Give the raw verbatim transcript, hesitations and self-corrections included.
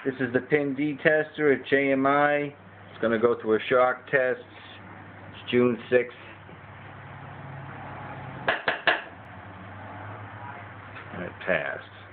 This is the pin D tester at J M I. It's going to go through a shock test. It's June sixth. And it passed.